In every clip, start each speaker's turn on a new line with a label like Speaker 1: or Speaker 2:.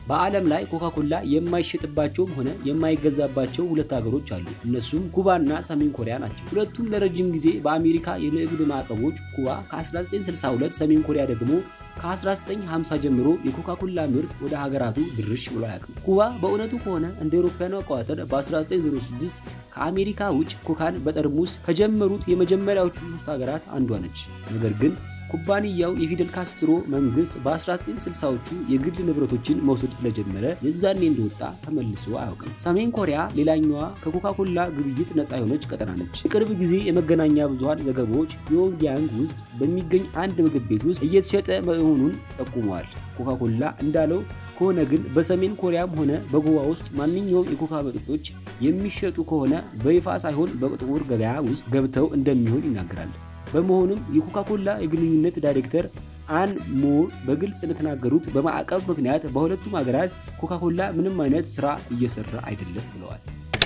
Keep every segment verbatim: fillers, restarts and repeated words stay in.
Speaker 1: በዓለም ላይ ኮካኮላ የማይሸጥባቸውም ሆነ የማይገዛባቸው ሁለት ሀገሮች አሉ። እነሱም ኩባና ሰሜን ኮሪያ ናቸው። ሁለቱም ለረጅም ጊዜ በአሜሪካ የንግድ ማዕቀቦች ኩባ ከ1962 ሰሜን ኮሪያ ደግሞ ከ1950 ጀምሮ የኮካኮላ ምርት ወደ ሀገራቱ ድርሽ ብሎ ያቀም። ኩባ በእውነቱ ከሆነ እንደ አውሮፓውያኑ አቆጣጠር በ1906 ከአሜሪካ ውጭ ኮካን በጠርሙስ ከጀመሩት የመጀመሪያዎቹ ሶስት ሀገራት አንዷ ነች። ነገር ግን ኩባንያው የፊደል ካስትሮ መንግስት በ1960ዎቹ የግል ንብረቶችን መውሰድ ስለጀመረ የዛኔ እንደወጣ ተመልሶ አያውቅም። ሰሜን ኮሪያ ሌላኛዋ ከኮካኮላ ግብይት ነፃ የሆነች ቀጠና ነች። የቅርብ ጊዜ የመገናኛ ብዙሃን ዘገባዎች ፒዮንግያንግ ውስጥ በሚገኝ አንድ ምግብ ቤት ውስጥ እየተሸጠ መሆኑን ጠቁመዋል። ኮካኮላ እንዳለው ከሆነ ግን በሰሜን ኮሪያም ሆነ በኩባ ውስጥ ማንኛውም የኮካ መጠጦች የሚሸጡ ከሆነ በይፋ ሳይሆን በጥቁር ገበያ ውስጥ ገብተው እንደሚሆን ይናገራል። በመሆኑም የኮካኮላ የግንኙነት ዳይሬክተር አን ሞር በግልጽ እንደተናገሩት በማዕቀብ ምክንያት በሁለቱም ሀገራት ኮካኮላ ምንም አይነት ስራ እየሰራ አይደለም ብለዋል።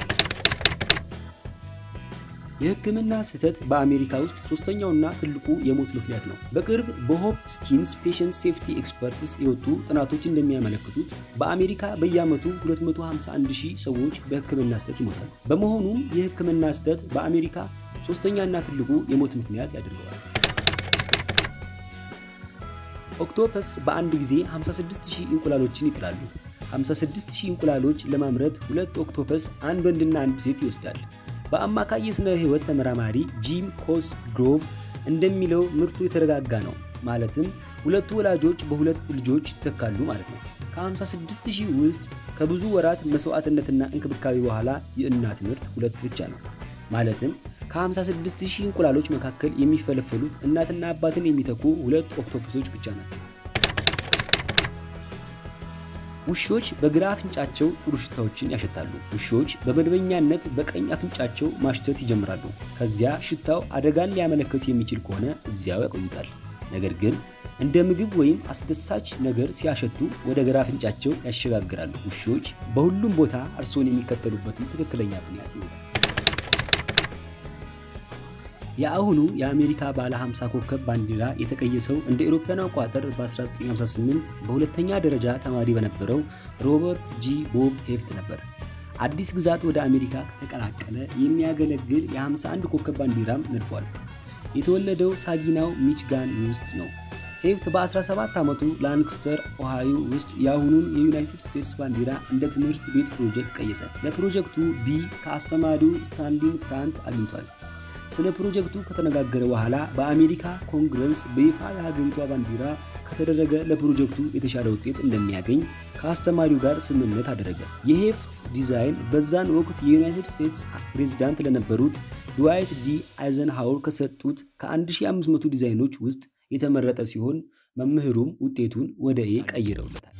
Speaker 1: የህክምና ስህተት በአሜሪካ ውስጥ ሶስተኛውና ትልቁ የሞት ምክንያት ነው። በቅርብ በሆፕኪንስ ፔሸንት ሴፍቲ ኤክስፐርትስ የወጡ ጥናቶች እንደሚያመለክቱት በአሜሪካ በየዓመቱ ሁለት መቶ ሃምሳ አንድ ሺህ ሰዎች በህክምና ስህተት ይሞታሉ። በመሆኑም የህክምና ስህተት በአሜሪካ ሶስተኛና ትልቁ የሞት ምክንያት ያደርገዋል። ኦክቶፐስ በአንድ ጊዜ ሃምሳ ስድስት ሺህ እንቁላሎችን ይጥላሉ። ሃምሳ ስድስት ሺህ እንቁላሎች ለማምረት ሁለት ኦክቶፐስ አንድ ወንድና አንድ ሴት ይወስዳል። በአማካይ የስነ ህይወት ተመራማሪ ጂም ኮስግሮቭ እንደሚለው ምርቱ የተረጋጋ ነው። ማለትም ሁለቱ ወላጆች በሁለት ልጆች ይተካሉ ማለት ነው። ከ56 ሺህ ውስጥ ከብዙ ወራት መስዋዕትነትና እንክብካቤ በኋላ የእናት ምርት ሁለት ብቻ ነው። ማለትም ከ56 ሺህ እንቁላሎች መካከል የሚፈለፈሉት እናትና አባትን የሚተኩ ሁለት ኦክቶፐሶች ብቻ ናቸው። ውሾች በግራ አፍንጫቸው ጥሩ ሽታዎችን ያሸታሉ። ውሾች በመደበኛነት በቀኝ አፍንጫቸው ማሽተት ይጀምራሉ። ከዚያ ሽታው አደጋን ሊያመለክት የሚችል ከሆነ እዚያው ያቆዩታል። ነገር ግን እንደ ምግብ ወይም አስደሳች ነገር ሲያሸቱ ወደ ግራ አፍንጫቸው ያሸጋግራሉ። ውሾች በሁሉም ቦታ እርሶን የሚከተሉበትን ትክክለኛ ምክንያት ይሆናል። የአሁኑ የአሜሪካ ባለ ሃምሳ ኮከብ ባንዲራ የተቀየሰው እንደ አውሮፓውያን አቆጣጠር በ1958 በሁለተኛ ደረጃ ተማሪ በነበረው ሮበርት ጂ ቦብ ሄፍት ነበር። አዲስ ግዛት ወደ አሜሪካ ከተቀላቀለ የሚያገለግል የ51 ኮከብ ባንዲራም ነድፏል። የተወለደው ሳጊናው ሚችጋን ውስጥ ነው። ሄፍት በ17 ዓመቱ ላንክስተር ኦሃዮ ውስጥ የአሁኑን የዩናይትድ ስቴትስ ባንዲራ እንደ ትምህርት ቤት ፕሮጀክት ቀየሰ። ለፕሮጀክቱ ቢ ከአስተማሪው ስታንሊን ፕራንት አግኝቷል። ስለ ፕሮጀክቱ ከተነጋገረ በኋላ በአሜሪካ ኮንግረስ በይፋ የሀገሪቷ ባንዲራ ከተደረገ ለፕሮጀክቱ የተሻለ ውጤት እንደሚያገኝ ከአስተማሪው ጋር ስምምነት አደረገ። የሄፍት ዲዛይን በዛን ወቅት የዩናይትድ ስቴትስ ፕሬዝዳንት ለነበሩት ድዋይት ዲ አይዘንሃወር ከሰጡት ከ1500 ዲዛይኖች ውስጥ የተመረጠ ሲሆን መምህሩም ውጤቱን ወደ ኤ ቀይረውለታል።